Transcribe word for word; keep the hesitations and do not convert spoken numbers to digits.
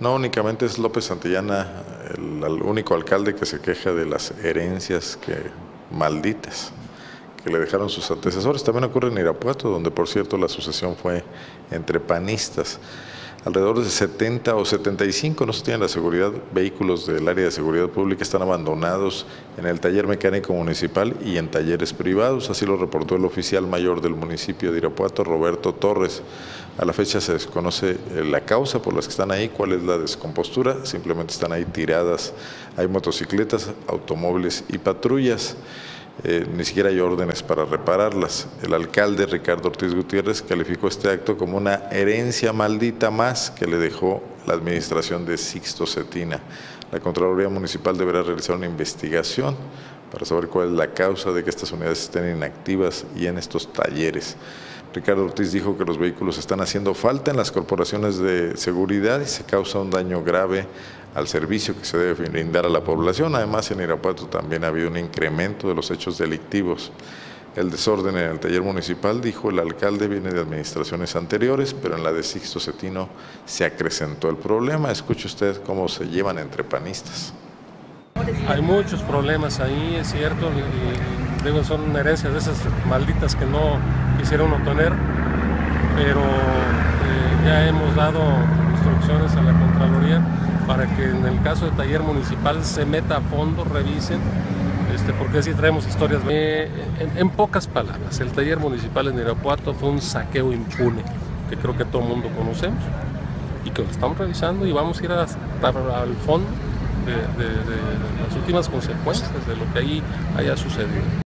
No únicamente es López Santillana el, el único alcalde que se queja de las herencias que, malditas que le dejaron sus antecesores. También ocurre en Irapuato, donde por cierto la sucesión fue entre panistas. Alrededor de setenta o setenta y cinco, no se tiene la seguridad, vehículos del área de seguridad pública están abandonados en el taller mecánico municipal y en talleres privados. Así lo reportó el oficial mayor del municipio de Irapuato, Roberto Torres. A la fecha se desconoce la causa por las que están ahí, cuál es la descompostura, simplemente están ahí tiradas. Hay motocicletas, automóviles y patrullas. Eh, ni siquiera hay órdenes para repararlas. El alcalde Ricardo Ortiz Gutiérrez calificó este acto como una herencia maldita más que le dejó la administración de Sixto Cetina. La Contraloría Municipal deberá realizar una investigación para saber cuál es la causa de que estas unidades estén inactivas y en estos talleres. Ricardo Ortiz dijo que los vehículos están haciendo falta en las corporaciones de seguridad y se causa un daño grave al servicio que se debe brindar a la población. Además, en Irapuato también ha habido un incremento de los hechos delictivos. El desorden en el taller municipal, dijo el alcalde, viene de administraciones anteriores, pero en la de Sixto Cetino se acrecentó el problema. Escuche usted cómo se llevan entre panistas. Hay muchos problemas ahí, es cierto, y digo, son herencias de esas malditas que no quisiera uno tener, pero eh, ya hemos dado instrucciones a la Contraloría para que en el caso del taller municipal se meta a fondo, revisen, este, porque así traemos historias. Eh, en, en pocas palabras, el taller municipal en Irapuato fue un saqueo impune, que creo que todo el mundo conocemos, y que lo estamos revisando y vamos a ir a, a, al fondo de, de, de las últimas consecuencias de lo que ahí haya sucedido.